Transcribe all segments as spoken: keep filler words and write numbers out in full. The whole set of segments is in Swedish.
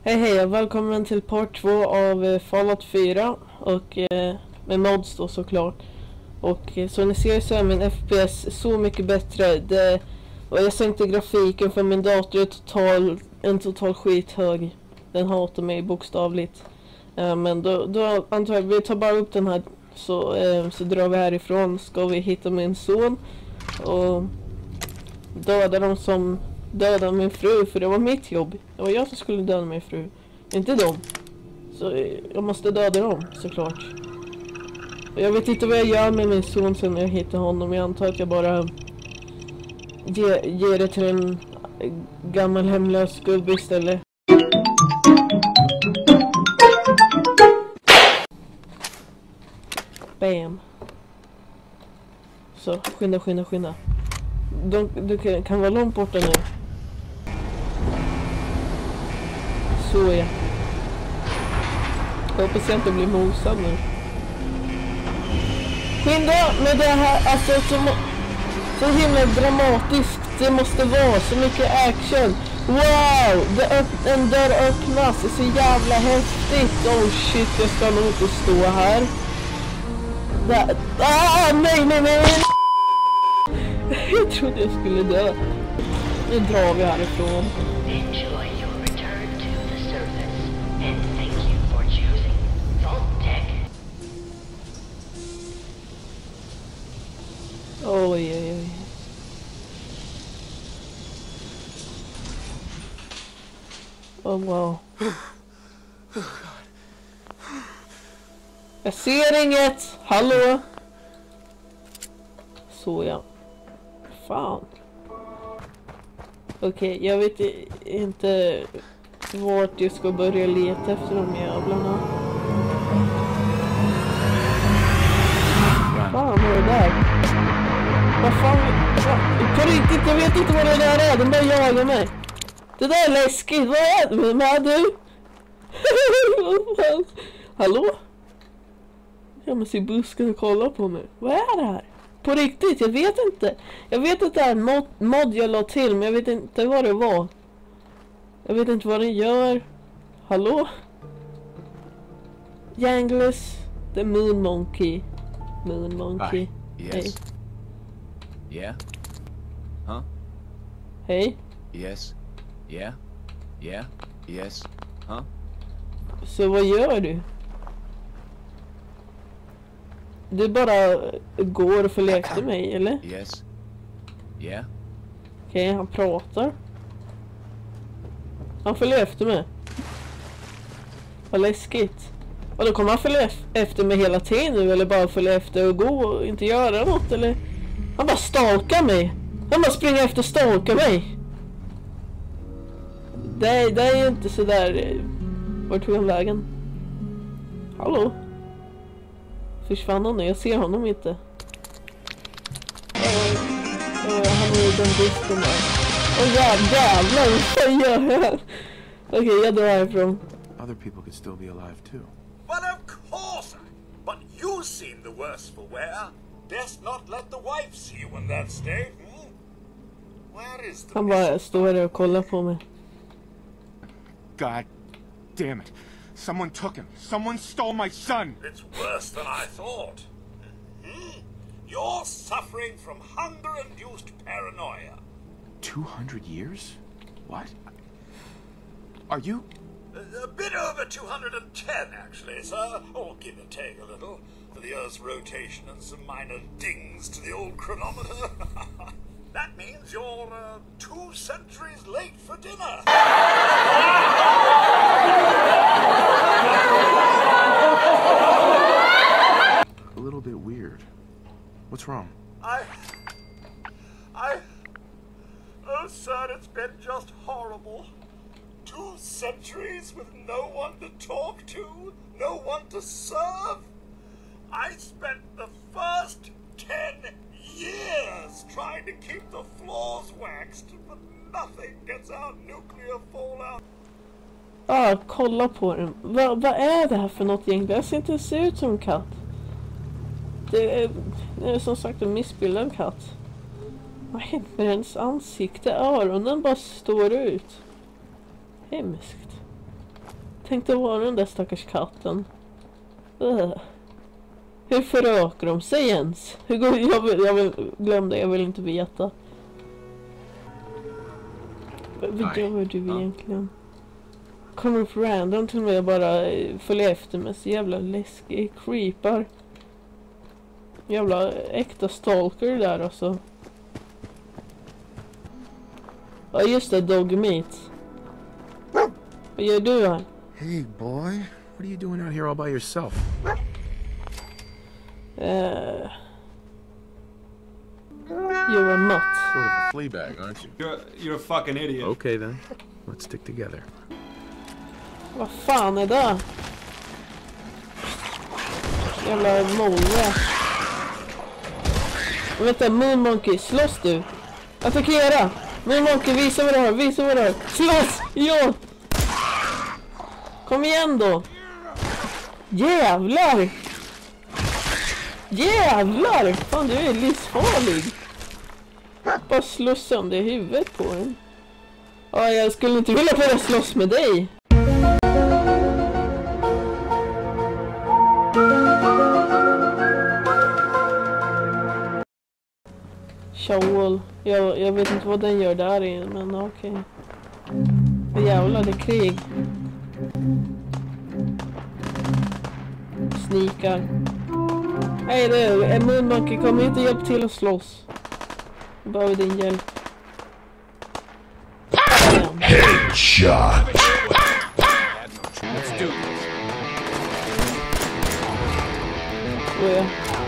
Hej hej och välkommen till part två av eh, Fallout fyra och eh, med mods då såklart. Och eh, så ni ser så är min F P S så mycket bättre. Det, och jag sänkte grafiken för min dator är total, en total skithög. Den hatar mig bokstavligt. Eh, men då, då antar jag vi tar bara upp den här så, eh, så drar vi härifrån. Ska vi hitta min son och döda dem som döda min fru, för det var mitt jobb. Det var jag som skulle döda min fru, inte dem. Så jag måste döda dem, såklart. Och jag vet inte vad jag gör med min son sen jag hittar honom. Jag antar att jag bara ge, ger det till en gammal hemlös gubbe istället. Bam. Så, skynda, skynda, skynda. De, du kan, kan vara långt borta nu. Så ja. Jag hoppas jag inte blir mosad nu. Skynda med det här, alltså så, så himla dramatiskt. Det måste vara så mycket action. Wow, det öpp, en dörr öppnas. Det är så jävla häftigt. Oh shit, jag ska nog inte stå här. Där. Ah, nej, nej, nej. Jag trodde jag skulle dö. Nu drar vi härifrån. Enjoy your return to the surface and thank you for choosing Vault-Tec. Oj, oj, oj. Oh, wow. Jag ser inget. Hallå? Så ja. Fan. Okej, okay, jag vet inte vart jag ska börja leta efter de jävlarna. Fan, vad är det där? Vad fan? Vad? På riktigt, jag vet inte vad det där är. Den bara jagar mig. Det där är läskigt. Vad är det? Vem är du? Hallå? Jag måste i busken och kolla på mig. Vad är det här? På riktigt, jag vet inte. Jag vet att det är en mod, mod jag la till, men jag vet inte vad det var. Jag vet inte vad den gör. Hallå? Jangless, the Moon Monkey. Moon Monkey. Hi. Yes. Hej. Yeah? Huh? Hej. Yes. Yeah? Yeah? Yes? Huh? Så vad gör du? Du bara går och följer efter mig, eller? Yes. Yeah? Okej, okay, han pratar. Han följer efter mig. Vad läskigt. Och då kommer han följa efter mig hela tiden nu, eller bara följa efter och gå och inte göra något, eller? Han bara stalkar mig. Han bara springer efter och stalkar mig. Det, det är inte så där. Vart tog han vägen? Hallå? Försvann han nu? Jag ser honom inte. Uh, uh, han är i den disken där. Åh oh, jävlar, vad gör jag? Okej, okay, jag drar härifrån. Other people could still be alive too. Well, of course. But you seem the worse for wear. Best not let the wife see you in that state. Hmm? Where is the Han bara står där och kollar på mig. God damn it. Someone took him. Someone stole my son. It's worse than I thought. Hmm? You're suffering from hunger-induced paranoia. Two hundred years? What? Are you... A, a bit over two hundred ten, actually, sir. Or give or take a little. For the Earth's rotation and some minor dings to the old chronometer. That means you're uh, two centuries late for dinner. A little bit weird. What's wrong? I... I... Oh, sir, it's been just horrible. Two centuries with no one to talk to, no one to serve. I spent the first ten years trying to keep the floors waxed, but nothing gets out nuclear fallout. Ah, kolla på den. Vad va är det här för något gäng? Det ser inte se ut som en katt. Det är, det är som sagt en missbildad katt. Vad händer med hennes ansikte? Öronen bara står ut. Hemskt. Tänkte vara den där stackars katten. Uh. Hur föröker de sig ens? Hur går jag vill, jag vill glömde, jag vill inte veta. Vad gör du egentligen? Kommer upp random till mig och bara följer efter med så jävla läskig creepar. Jävla äkta stalker där alltså. Ja just det, dog meat. Vad gör du här? Hey boy, what are you doing out here all by yourself? Uh, you're a nut. Sort of a flea bag, aren't you? You're, you're a fucking idiot. Okay then, let's stick together. Vad fan är det? Jävla molle. Vänta, Moon Monkey, slåss du? Attackera! Moon Monkey, visa vad du har, visa vad du har. Slåss! Ja! Kom igen då! Jävlar! Jävlar! Fan, du är livsfarlig. Bara slå sönder huvudet på den. Ja, jag skulle inte vilja börja slåss med dig. Shawl. Jag, jag vet inte vad den gör där inne, men okej. Okay. Jävlar, det är krig. Snikar. Hej du, en Moon Monkey kommer inte hjälpa till att slåss. Jag behöver din hjälp. Headshot! Let's do this. Åh ja.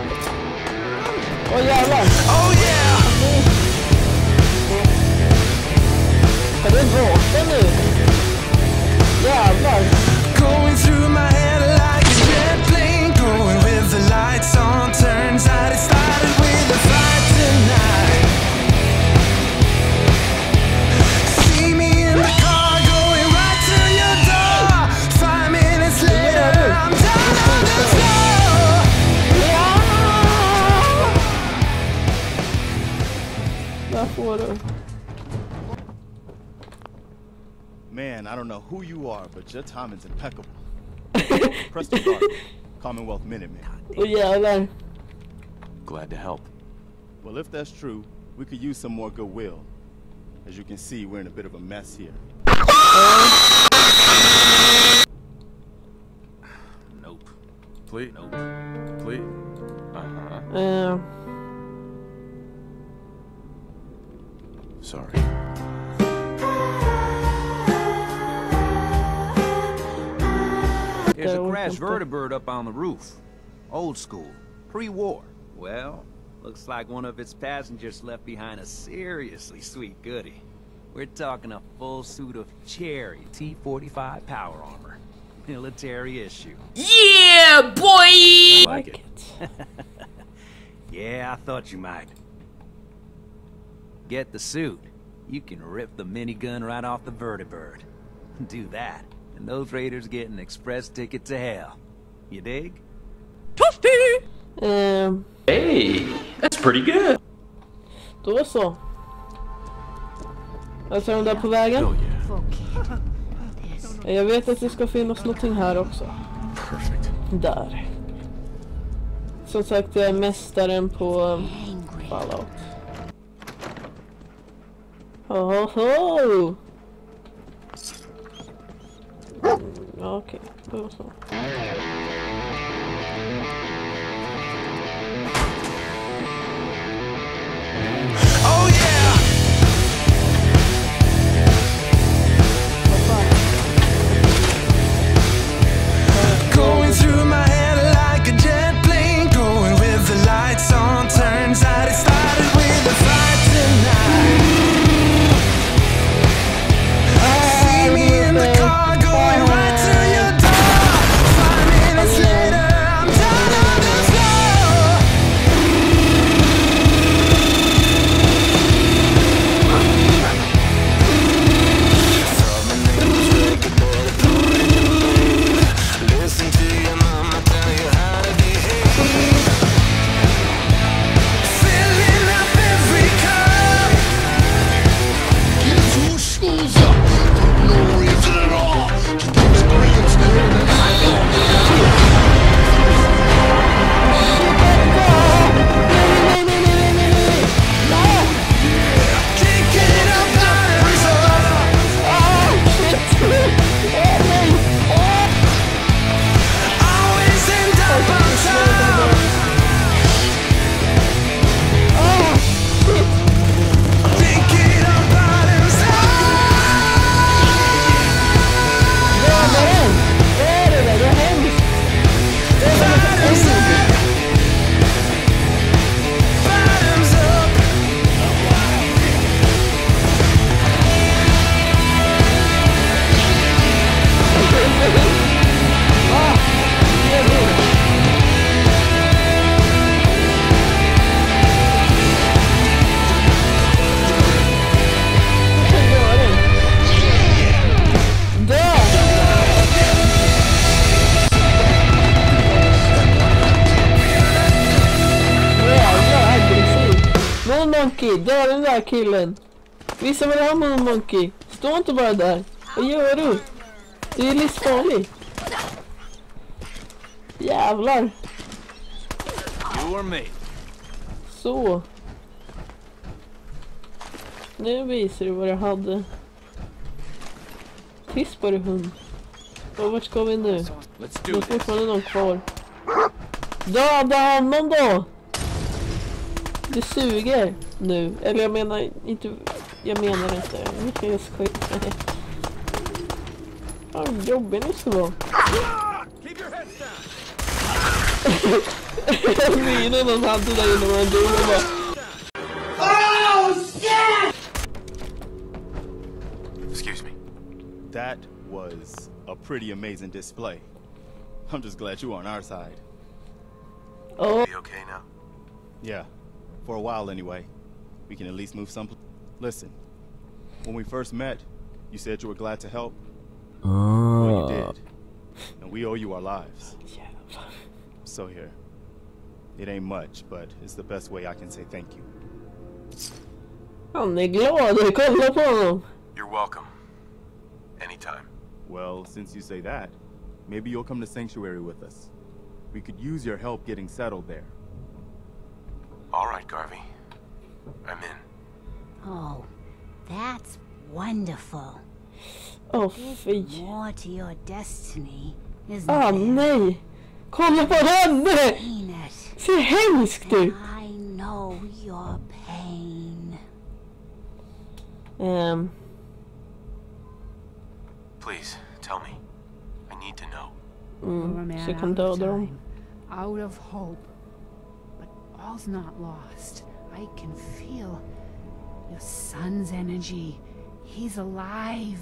Åh jävlar! Oh yeah! Är det en vapen nu? Jävlar! Going through my head like a jet plane, going with the lights on. Turns out it started with a fight tonight. See me in the car going right to your door. Five minutes later, I'm down on the floor. Där får du. Man, I don't know who you are, but your timing's impeccable. Preston Garden, Commonwealth Minutemen. Åh jävlar. Glad to help. Well, if that's true, we could use some more goodwill. As you can see, we're in a bit of a mess here. Nope. Please. Nope. Please. Uh-huh. Uh. Sorry. There's a There crashed was something. vertibird up on the roof. Old school, pre-war. Well, looks like one of its passengers left behind a seriously sweet goodie. We're talking a full suit of Cherry T forty-five power armor. Military issue. Yeah, boy! Like it. Yeah, I thought you might. Get the suit. You can rip the minigun right off the vertibird. Do that, and those raiders get an express ticket to hell. You dig? Toasty! Um, Hey, that's pretty good. då så. Alltså är de där på vägen? Oh yeah. Jag vet att det ska finnas någonting här också. Perfect. Där. Som sagt, jag är mästaren på um, Fallout. Ho, ho, ho. Mm, ja, okej. Okay. Då så. Oh yeah! Vad fan? Going through my head like a jet plane, going with the lights on. Turns out it started with a fight tonight. See me in the car going right to your door. Five minutes later, I'm down on Monkey, döda den där killen. Visa vad det är med Monkey. Stå inte bara där. Vad gör du? Du är livsfarlig. Jävlar. You or me? Så. Nu visar du vad jag hade. Tyst på dig, hund. Och vart ska vi nu? Let's Det do är this. fortfarande någon kvar. Döda honom då! Du suger nu. Eller jag menar inte... Jag menar inte. Jag är skit. Vad jobbig ni ska vara. Keep your heads down. Minen han hade där inne var en dum och bara... Excuse me. That was a pretty amazing display. I'm just glad you are on our side. Oh. Be okay now? Yeah, for a while anyway. We can at least move some. Listen, when we first met, you said you were glad to help. Well, you did. And we owe you our lives. So here. It ain't much, but it's the best way I can say thank you. Han är glad. Kolla på honom. You're welcome. Anytime. Well, since you say that, maybe you'll come to Sanctuary with us. We could use your help getting settled there. All right, Garvey. I'm in. Oh, that's wonderful. Åh, fy. More to your destiny, isn't Ah, there? nej. Kolla på henne! Ain't it? Ser hemskt ut. I know your pain. Um, Please, tell me. I need to know. You're a mm, man så out kan of döda dem. time, out of hope. But all's not lost. I can feel your son's energy. He's alive.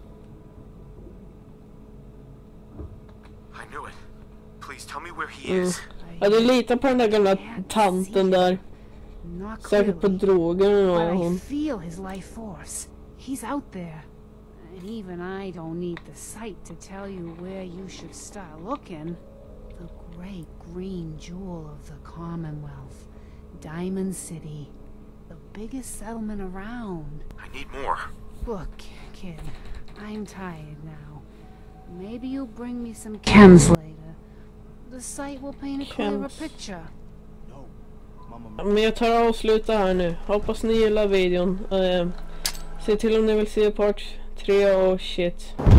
I knew it. Please tell me where he Mm. is. Ja, du litar på den där gamla tanten där. Not Säkert på clearly, droger och but I hon. feel his life force. He's out there. And even I don't need the sight to tell you where you should start looking. The great green jewel of the Commonwealth. Diamond City. The biggest settlement around. I need more. Look, kid, I'm tired now. Maybe you'll bring me some chems later. The sight will paint a clearer Chems. picture. No, Mama. Men jag tar och avslutar här nu. Hoppas ni gillar videon. Uh, se till om ni vill se part tre och shit.